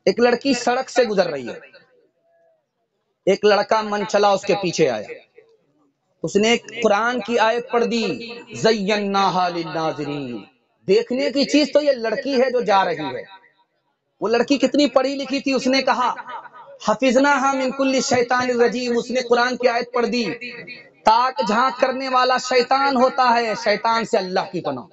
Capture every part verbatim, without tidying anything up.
ایک لڑکی سڑک سے گزر رہی ہے، ایک لڑکا من چلا اس کے پیچھے آیا، اس نے ایک قرآن کی آیت پڑھ دی، زیناہا للناظرین، دیکھنے کی چیز تو یہ لڑکی ہے جو جا رہی ہے۔ وہ لڑکی کتنی پڑھی لکھی تھی، اس نے کہا حفظناہا من کل شیطان الرجیم، اس نے قرآن کی آیت پڑھ دی، تاک جھانک کرنے والا شیطان ہوتا ہے، شیطان سے اللہ کی پناہ۔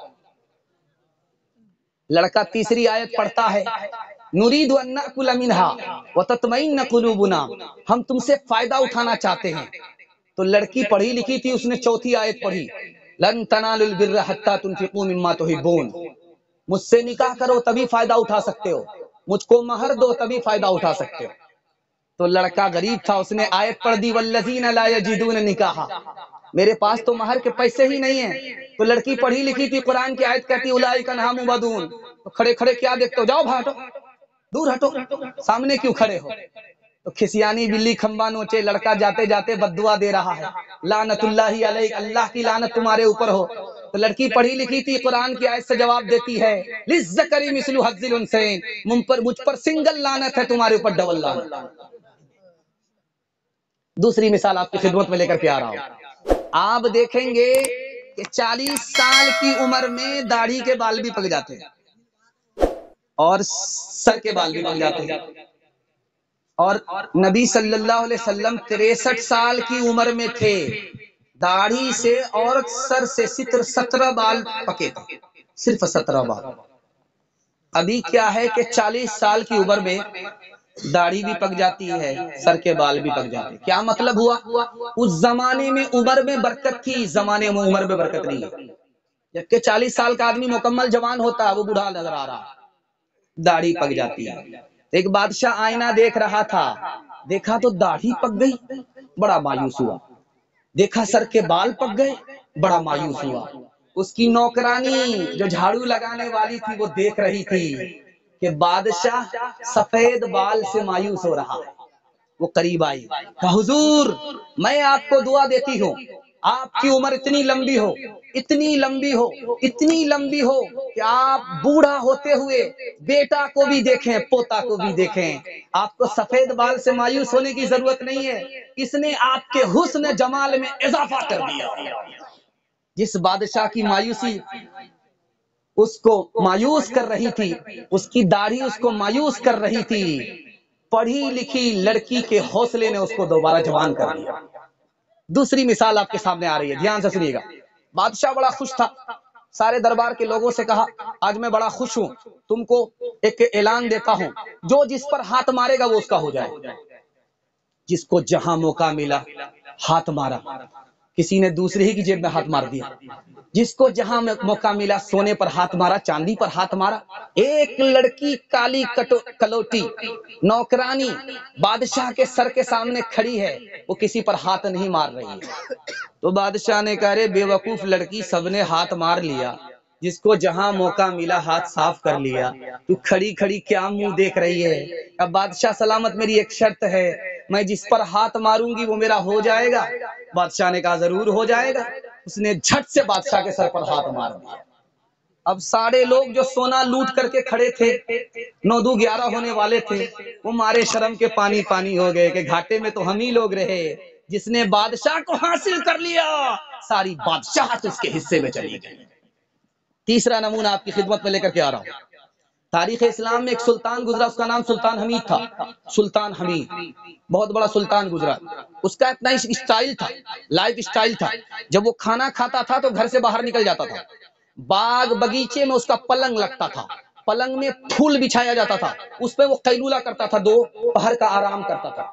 لڑکا تیسری آیت پڑھتا ہے، نرید ان نأکل منہا وتطمئن قلوبنا، ہم تم سے فائدہ اٹھانا چاہتے ہیں۔ تو لڑکی پڑھی لکھی تھی، اس نے چوتھی آیت پڑھی، لن تنالوا البر حتی تنفقوا مما تحبون، مجھ سے نکاح کرو تبھی فائدہ اٹھا سکتے ہو، مجھ کو مہر دو تبھی فائدہ اٹھا سکتے ہو۔ تو لڑکا غریب تھا، اس نے آیت پڑھ دی، والذین لا یجدون نکاحا، میرے پاس تو مہر کے پیسے ہی نہیں ہیں۔ تو لڑکی پڑھی لکھی تھی، قرآن کی آیت کہتی اولئک عنہا مبعدون، تو کھڑے کھڑے کیا دیکھتے ہو، جاؤ بھاٹو، دور ہٹو، سامنے کیوں کھڑے ہو۔ تو کھسیانی بلی کھمبا نوچے، لڑکا جاتے جاتے بد دعا دے رہا ہے، لعنت اللہ علیک، اللہ کی لعنت تمہارے اوپر ہو۔ تو لڑکی پڑھی لکھی تھی، قرآن کی آیت سے جواب دیتی ہے، للذکر مثل حظ الانثیین، مجھ پر مجھ پر سنگل لعنت ہے، تمہارے اوپر ڈبل لعنت۔ دوسری مثال آپ کی خدمت میں لے کر کے آ رہا ہوں، آپ دیکھیں گے کہ چالیس سال کی عمر میں داڑھی کے بال بھی پک جاتے ہیں اور سر کے بال بھی پک جاتے ہیں، اور نبی صلی اللہ علیہ وسلم تریسٹھ سال کی عمر میں تھے، داڑھی سے اور سر سے ستر سترہ بال پکے تھے، صرف سترہ بال۔ ابھی کیا ہے کہ چالیس سال کی عمر میں داڑھی بھی پک جاتی ہے، سر کے بال بھی پک جاتے ہیں۔ کیا مطلب ہوا؟ اس زمانے میں عمر میں برکت تھی، اس زمانے میں عمر میں برکت نہیں ہے۔ جبکہ چالیس سال کا آدمی مکمل جوان ہوتا ہے، وہ بوڑھا نظر آ رہا ہے، داڑھی پک جاتی ہے۔ ایک بادشاہ آئینہ دیکھ رہا تھا، دیکھا تو داڑھی پک گئی، بڑا مایوس ہوا، دیکھا سر کے بال پک گئے، بڑا مایوس ہوا۔ اس کی نوکرانی جو جھاڑو لگانے والی تھی وہ دیکھ رہی تھی کہ بادشاہ سفید بال سے مایوس ہو رہا ہے۔ وہ قریب آئی، کہا حضور میں آپ کو دعا دیتی ہوں، آپ کی عمر اتنی لمبی ہو، اتنی لمبی ہو، اتنی لمبی ہو کہ آپ بوڑھا ہوتے ہوئے بیٹا کو بھی دیکھیں، پوتا کو بھی دیکھیں، آپ کو سفید بال سے مایوس ہونے کی ضرورت نہیں ہے، اس نے آپ کے حسن جمال میں اضافہ کر دیا۔ جس بادشاہ کی مایوسی اس کو مایوس کر رہی تھی، اس کی داڑھی اس کو مایوس کر رہی تھی، پڑھی لکھی لڑکی کے حوصلے نے اس کو دوبارہ جوان کر دیا۔ دوسری مثال آپ کے سامنے آ رہی ہے، دھیان سے سنیے گا۔ بادشاہ بڑا خوش تھا، سارے دربار کے لوگوں سے کہا آج میں بڑا خوش ہوں، تم کو ایک اعلان دیتا ہوں، جو جس پر ہاتھ مارے گا وہ اس کا ہو جائے۔ جس کو جہاں موقع ملا ہاتھ مارا، کسی نے دوسرے ہی کی جیب میں ہاتھ مار دیا، جس کو جہاں موقع ملا سونے پر ہاتھ مارا، چاندی پر ہاتھ مارا۔ ایک لڑکی کالی کلوٹی نوکرانی بادشاہ کے سر کے سامنے کھڑی ہے، وہ کسی پر ہاتھ نہیں مار رہی ہے۔ تو بادشاہ نے کہا رے بے وقوف لڑکی، سب نے ہاتھ مار لیا، جس کو جہاں موقع ملا ہاتھ صاف کر لیا، تو کھڑی کھڑی کیا منہ دیکھ رہی ہے؟ اب بادشاہ سلامت میری ایک شرط ہے، میں جس پر ہاتھ ماروں گی وہ میرا ہو جائے گا۔ بادشاہ نے کہا ضرور ہو جائے گا۔ اس نے جھٹ سے بادشاہ کے سر پر ہاتھ مار دیا۔ اب سارے لوگ جو سونا لوٹ کر کے کھڑے تھے، نو دو گیارہ ہونے والے تھے، وہ مارے شرم کے پانی پانی ہو گئے کہ گھاٹے میں تو ہم ہی لوگ رہے، جس نے بادشاہ کو حاصل کر لیا ساری بادشاہت اس کے حصے میں چلی گئی۔ تیسرا نمونہ آپ کی خدمت میں لے کر کے آ رہا ہوں۔ تاریخ اسلام میں ایک سلطان گزرا، اس کا نام سلطان حمید تھا۔ سلطان حمید بہت بڑا سلطان گزرا، اس کا اتنا اسٹائل تھا، لائف اسٹائل تھا، جب وہ کھانا کھاتا تھا تو گھر سے باہر نکل جاتا تھا، باغ بگیچے میں اس کا پلنگ لگتا تھا، پلنگ میں پھول بچھایا جاتا تھا، اس پہ وہ قیلولہ کرتا تھا، دو پہر کا آرام کرتا تھا۔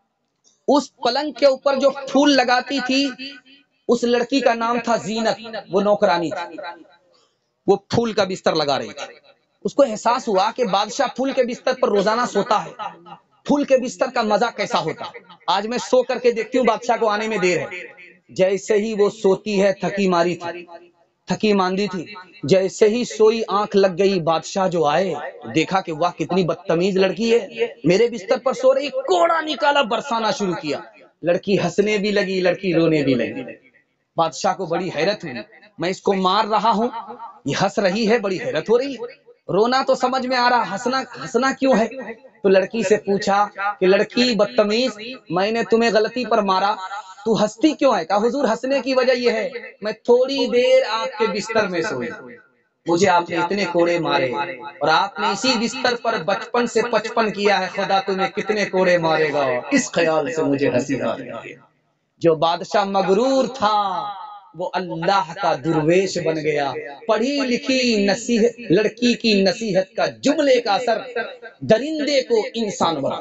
اس پلنگ کے اوپر جو پھول لگاتی تھی اس لڑکی کا نام تھا زینت، وہ نوکرانی تھی، وہ پھول کا بستر لگا رہی تھی۔ اس کو احساس ہوا کہ بادشاہ پھول کے بستر پر روزانہ سوتا ہے، پھول کے بستر کا مزہ کیسا ہوتا، آج میں سو کر کے دیکھتی ہوں بادشاہ کو آنے میں دیر ہے۔ جیسے ہی وہ سوتی ہے، تھکی ماری تھی، تھکی ماندی تھی، جیسے ہی سوئی آنکھ لگ گئی، بادشاہ جو آئے دیکھا کہ واہ کتنی بدتمیز لڑکی ہے، میرے بستر پر سو رہی، کوڑا نکالا برسانا شروع کیا، لڑکی ہنسنے بھی لگی، لڑکی رونے بھی لگی۔ بادشاہ کو بڑی حیرت ہوئی، میں اس کو مار رہا ہوں، یہ ہنس رہی ہے، بڑی حیرت ہو رہی ہے۔ رونا تو سمجھ میں آ رہا، ہنسنا ہنسنا کیوں ہے؟ تو لڑکی سے پوچھا کہ لڑکی بدتمیز، میں نے تمہیں غلطی پر مارا، تو ہنستی کیوں ہے؟ کہا حضور ہنسنے کی وجہ یہ ہے، میں تھوڑی دیر آپ کے بستر میں سوئی، مجھے آپ نے اتنے کوڑے مارے اور آپ نے اسی بستر پر بچپن سے پچپن کیا ہے، خدا تمہیں کتنے کوڑے مارے گا، اس خیال سے مجھے ہنسی آ رہی ہے۔ جو بادشاہ مغرور تھا وہ اللہ کا درویش بن گیا۔ پڑھی لکھی نصیحت لڑکی کی نصیحت کا جملے کا اثر درندے کو انسان بنا۔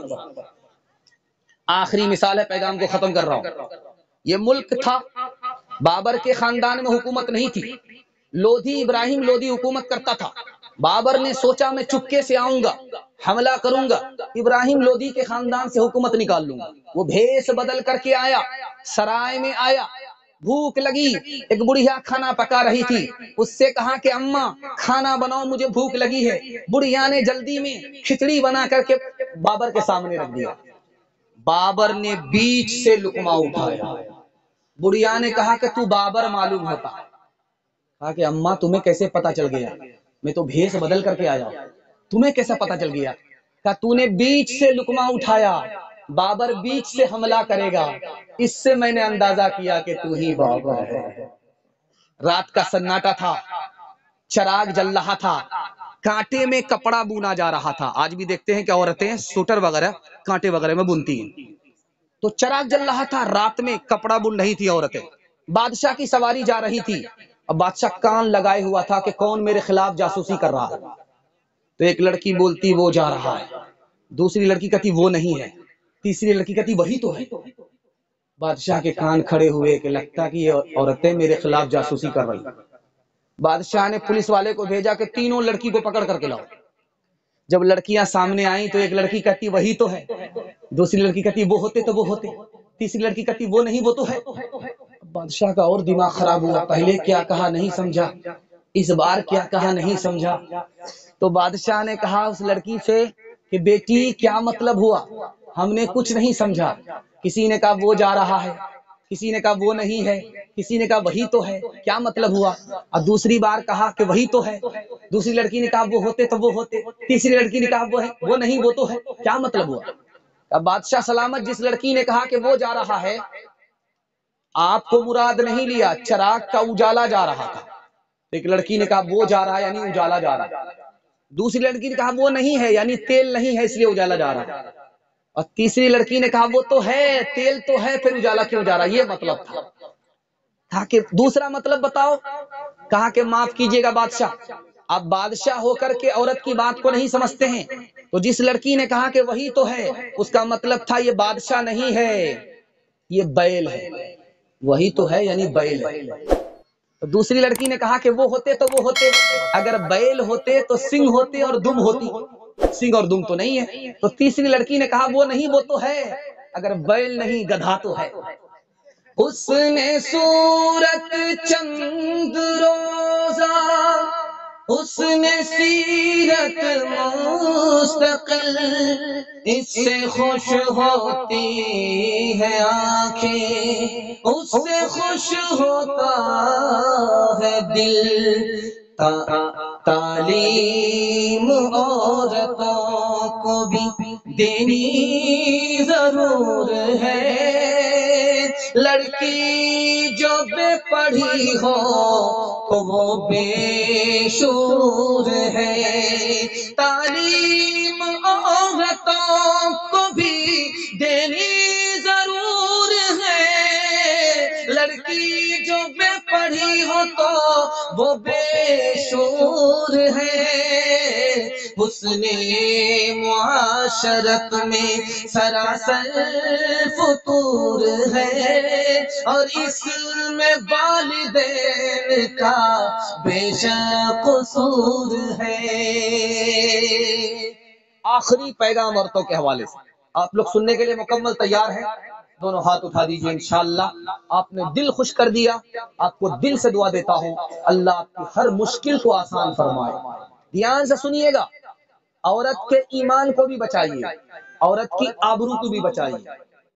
آخری مثال ہے، پیغام کو ختم کر رہا ہوں۔ یہ ملک تھا، بابر کے خاندان میں حکومت نہیں تھی، لودھی ابراہیم لودھی حکومت کرتا تھا۔ بابر نے سوچا میں چپکے سے آؤں گا، حملہ کروں گا، ابراہیم لودھی کے خاندان سے حکومت نکال لوں گا۔ وہ بھیس بدل کر کے آیا، سرائے میں آیا، بھوک لگی، ایک بڑھیا کھانا پکا رہی تھی، اس سے کہا کہ اماں کھانا بناؤ، مجھے بھوک لگی ہے۔ بڑھیا نے جلدی میں کھچڑی بنا کر کے بابر کے سامنے رکھ دیا۔ بابر نے بیچ سے لقمہ اٹھایا۔ بڑھیا نے کہا کہ تو بابر معلوم ہوتا ہے۔ کہا کہ اماں تمہیں کیسے پتا چل گیا؟ میں تو بھیس بدل کر کے آیا، تمہیں کیسا پتا چل گیا؟ کہا تو نے بیچ سے لقمہ اٹھایا، بابر بیچ سے حملہ کرے گا، اس سے میں نے اندازہ کیا کہ تو ہی بابر ہے۔ رات کا سناٹا تھا، چراغ جل رہا تھا، کانٹے میں کپڑا بونا جا رہا تھا۔ آج بھی دیکھتے ہیں کہ عورتیں سوٹر وغیرہ کانٹے وغیرہ میں بنتی ہیں۔ تو چراغ جل رہا تھا، رات میں کپڑا بن رہی تھی عورتیں، بادشاہ کی سواری جا رہی تھی۔ اب بادشاہ کان لگائے ہوا تھا کہ کون میرے خلاف جاسوسی کر رہا ہے۔ تو ایک لڑکی بولتی وہ جا رہا ہے، دوسری لڑکی کہتی وہ نہیں ہے، تیسری لڑکی کہتی وہی تو ہے۔ بادشاہ کے کان کھڑے ہوئے کہ لگتا کہ یہ عورتیں میرے خلاف جاسوسی کر رہی۔ بادشاہ نے پولیس والے کو بھیجا کہ تینوں لڑکی کو پکڑ کر کے لاؤ۔ جب لڑکیاں سامنے آئیں تو ایک لڑکی کہتی وہی تو ہے، دوسری لڑکی کہتی وہ ہوتے تو وہ ہوتے، تیسری لڑکی کہتی وہ نہیں وہ تو ہے۔ بادشاہ کا اور دماغ خراب ہوا، پہلے کیا کہا نہیں سمجھا، اس بار کیا کہا نہیں سمجھا۔ تو بادشاہ نے کہا اس لڑکی سے کہ بیٹی کیا مطلب ہوا، ہم نے کچھ نہیں سمجھا۔ کسی نے کہا وہ جا رہا ہے، کسی نے کہا وہ نہیں ہے، کسی نے کہا وہی تو ہے، کیا مطلب ہوا؟ اور دوسری بار کہا کہ وہی تو ہے، دوسری لڑکی نے کہا وہ ہوتے تو وہ ہوتے، تیسری لڑکی نے کہا وہ ہے وہ نہیں وہ تو ہے، کیا مطلب ہوا؟ اب بادشاہ سلامت جس لڑکی نے کہا کہ وہ جا رہا ہے، آپ کو مراد نہیں لیا، چراغ کا اجالا جا رہا تھا۔ ایک لڑکی نے کہا وہ جا رہا ہے یعنی اجالا جا رہا ہے، دوسری لڑکی نے کہا وہ نہیں ہے یعنی تیل نہیں ہے اس لیے اجالا جا رہا ہے، اور تیسری لڑکی نے کہا وہ تو ہے، تیل تو ہے، پھر اجالا کیوں جا رہا؟ یہ مطلب تھا۔ کہا کہ دوسرا مطلب بتاؤ؟ کہا کہ معاف کیجئے گا بادشاہ، آپ بادشاہ ہو کر کے عورت کی بات کو نہیں سمجھتے ہیں۔ تو جس لڑکی نے کہا کہ وہی تو ہے، اس کا مطلب تھا یہ بادشاہ نہیں ہے، یہ بیل ہے، وہی تو ہے یعنی بیل ہے۔ تو دوسری لڑکی نے کہا کہ وہ ہوتے تو وہ ہوتے، اگر بیل ہوتے تو سنگ ہوتے اور دم ہوتی، سنگ اور دم تو نہیں ہے۔ تو تیسری لڑکی نے کہا وہ نہیں وہ تو ہے، اگر بیل نہیں گدھا تو ہے۔ حسن صورت چند روزہ، حسن سیرت مستقل، اس سے خوش ہوتی ہے آنکھیں، اس سے خوش ہوتا ہے دل۔ تعلیم عورتوں کو بھی دینی ضرور ہے، لڑکی جو بے پڑھی ہو تو وہ بے شعور ہے۔ تعلیم عورتوں کو بھی دینی ضرور ہے، لڑکی جو بے پڑھی ہو تو وہ بے شعور ہے۔ حسن معاشرت میں سراسر فطور ہے، اور اس میں والدین کا بے شک قصور ہے۔ آخری پیغام عورتوں کے حوالے سے آپ لوگ سننے کے لیے مکمل تیار ہیں؟ دونوں ہاتھ اٹھا دیجئے، انشاءاللہ آپ نے دل خوش کر دیا۔ آپ کو دل سے دعا دیتا ہوں اللہ آپ کی ہر مشکل کو آسان فرمائے۔ دھیان سے سنیے گا، عورت کے ایمان کو بھی بچائیے، عورت کی آبرو کو بھی بچائیے۔